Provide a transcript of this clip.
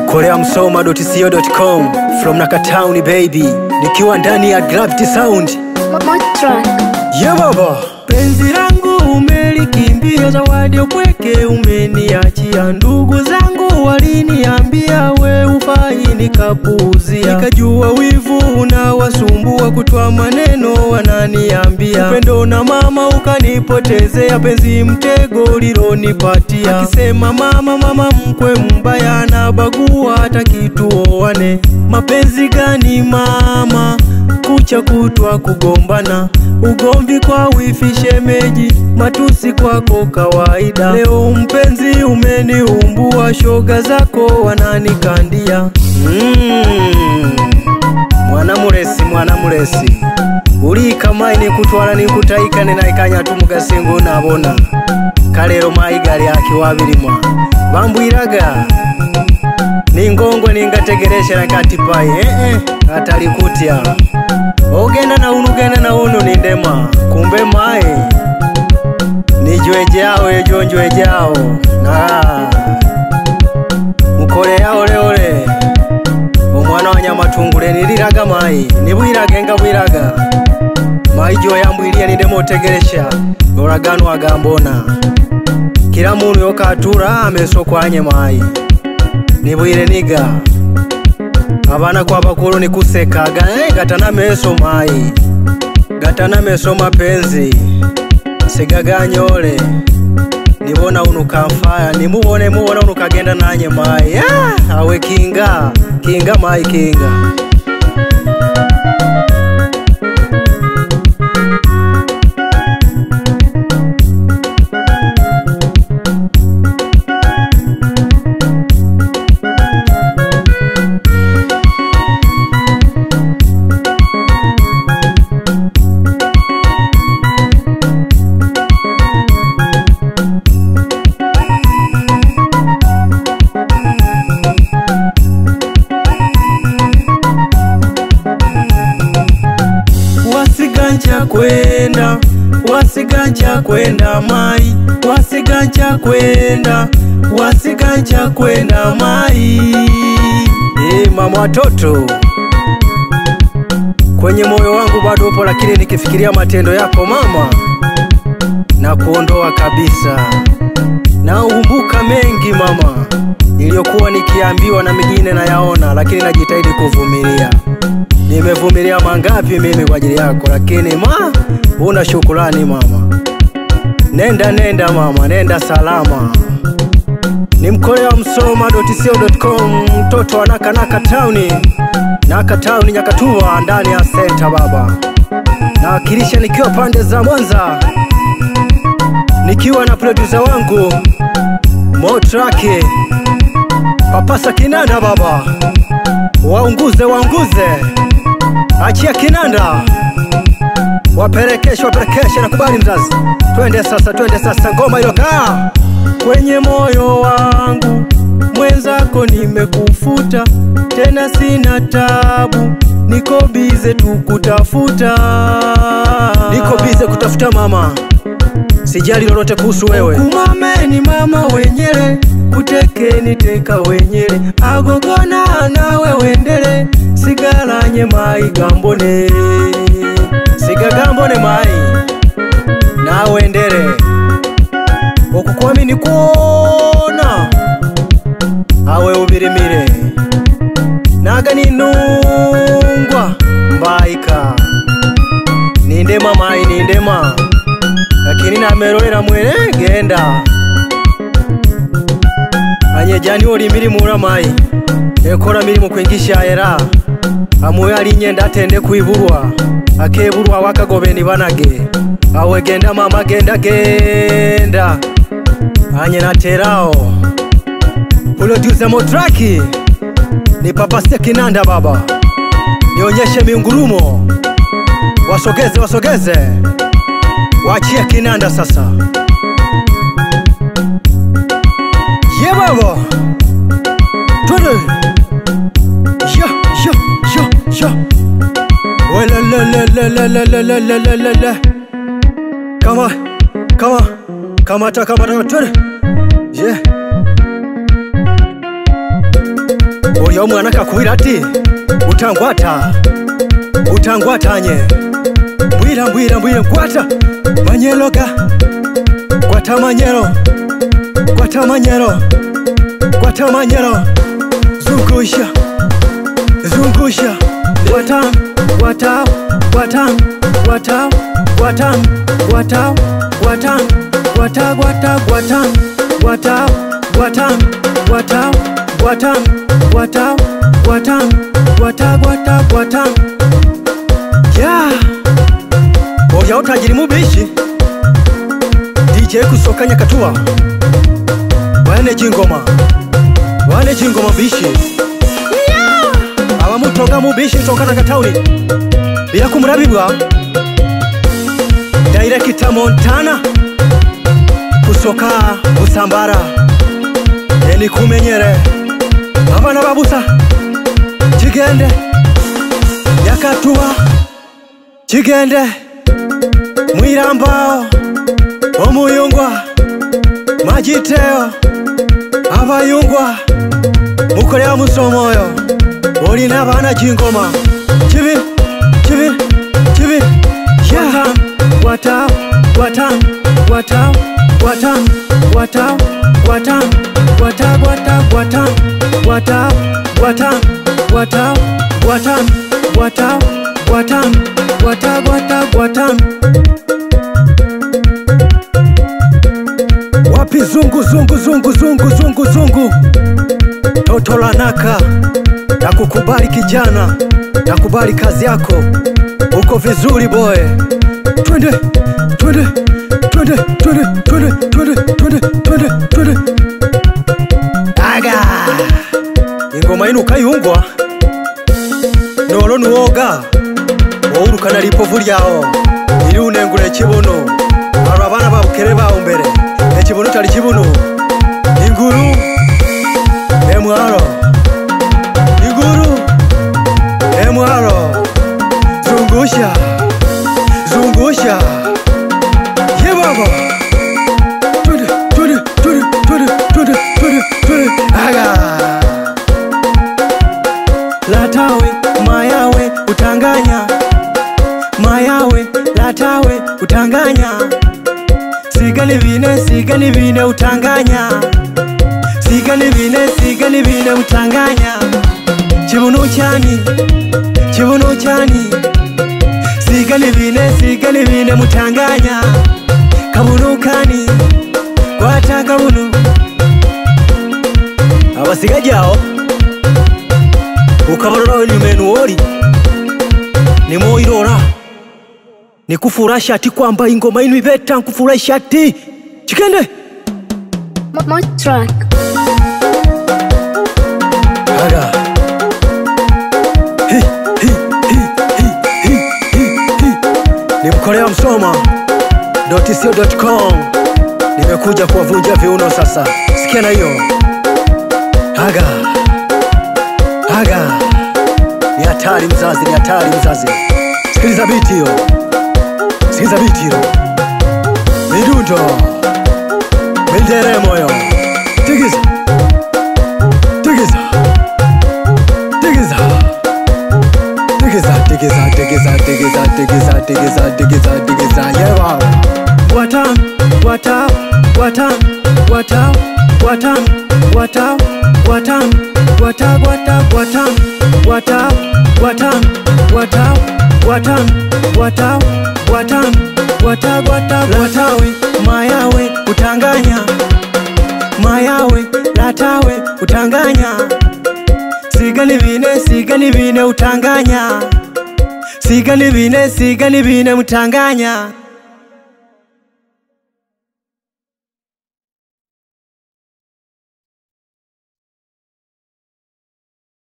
koreamsoma.co.com from Nakatown baby, nikiwa ndani ya Gravity Sound. Yeah baba, penzi langu umelikimbia, zawadi upweke umeniachia. Ndugu zangu waliniambia we ufai, nikapuuzia. Nikajua wivu unawasumbua, kutwa maneno wananiambia. Upendo na mama ukanipotezea, penzi mtego lilonipatia. Akisema mama mkwe mbaya, anabagua hata kituoane. Mapenzi gani mama, kucha kutwa kugombana, ugomvi kwa wifi shemeji, matusi kwako kawaida. Leo mpenzi umeniumbua, shoga zako wananikandia. Mwana muresi uli kama ini kutwala ni kutaika nenaikanya tumugasengo nabona kalero maigari yake wabilimwa bambwiraga ningongwe ningategeresha nakatipai atalikutia ogenda na uno nindema kumbe mai nijwejao ejonjwejao na mukole yao leole omwana wa Nyamatungule niliraga mai nibwiraga ngabwiraga mai jo yambwiria nindemo otegeresha oragano agambona kila muntu yokatura ameso kwanye mai nibwire niga abana kwa bakuru nikusekaga gatana meso mai gatana meso mapenzi sigaganyole nibona unukamfaya nimubone unukagenda nanye mai awe kinga mai kinga. Wasiganja kwenda mai, wasiganja kwenda mai. Mama watoto, kwenye moyo wangu bado upo, lakini nikifikiria matendo yako mama na kuondoa kabisa. Na ukumbuka mengi mama niliyokuwa nikiambiwa na mengine na yaona, lakini najitahidi kuvumilia. Nimevumilia mangapi mimi kwa ajili yako, lakini una shukrani mama. Nenda mama, nenda salama. Ni mkoreamsoma.co.com, mtoto wa Nakatown Nyakatua ndani ya center baba. Na wakilisha nikiwa pande za Mwanza, nikiwa na producer wangu Motrake Papasa Kinanda baba. Waunguze achia kinanda, waperekesha na kubali mzazi. Twende sasa ngoma ilokaa kwenye moyo wangu. Mwenzako nimekufuta, tena sina tabu, niko bize tukutafuta. Niko bize kutafuta mama, sijali lolote kuhusu wewe. Kumameni mama wenyele, kutekeni teka wenyele, agogona nawe wendele, sigalanye mai gambone, sigagambone mai na wendele. Okukwamini kuona awe ubirimire naga ninungwa mbaika nindema mai nindema, lakini namerolera mwere genda anyejani olimiri mura mai ekora mirimo kwengisha era amuwe ali nyenda atende kuiburwa akeburwa wakagobeni banage awe genda mama genda anye naterao. Producer Motraki ni Papasa Kinanda baba, nionyeshe miungurumo, wasogeze wachia kinanda sasa. Yeah baba, twende yo wala la kama twende yeah. Oyo mwana kakubira ati utangwatanye mbwira ngwata manyelo ga gwata manyelo zungusha yeah. Oya utajiri mubishi DJ kusokanya katua wane jingoma bishi yeah. Abamutoga mubishi tokana katauni bila kumurabibwa Director Montana kusoka Busambara eni kumenyere abana babusa Kigende Yakatua Kigende Mwirambao Omuyungwa Majiteo Abayungwa Mukolea musomoyo Oli n'abana jingoma Chibi yeah. Watao wapi zungu toto la naka nakukubali kijana nakubali kazi yako uko vizuri boy twende aga ingoma inu kayungwa nolo nuoga wourukana lipovu lyawo ili unengula ekibuno alo abana babukere bawo mbere ekibuno tali kibuno inguru emwalo zungusha ye baba aga latawe mayawe utanganya sigani vine utanganya chibuno chani sigani vine mutanganya kabunukani kwata kabunu abasigajao ukabarora nyumenu wori nimoirora nikufurahisha ati kwamba ingoma inu ibeta nkufurahisha ati Kigende More track aga Nimkolea Msoma .co.com nimekuja kuwavunja viuno sasa sikia na hiyo aga ni hatari mzazi sikiliza biti hiyo midundo mindere moyo tigiza yewa latawe mayawe utanganya latawe utanganya sigani vine utanganya sigani vine mutanganya